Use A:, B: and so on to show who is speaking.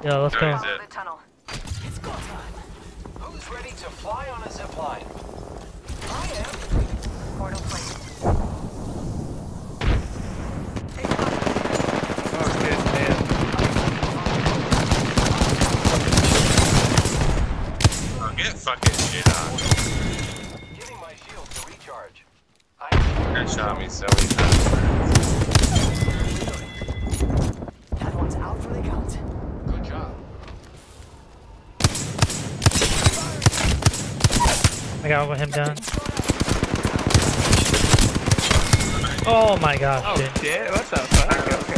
A: Yeah, let's go.
B: Where is it?
C: The tunnel.
D: It's go time. Who's ready to fly on a zipline? I am.
C: Portal placed.
E: Oh shit, man.
B: Oh, get fucking shit on.
D: Getting my shield to recharge.
B: That shot me so many times.
D: That one's out for the count. Good job.
A: I got him down. Oh my gosh,
E: Oh
A: dude.
E: shit, what the fuck?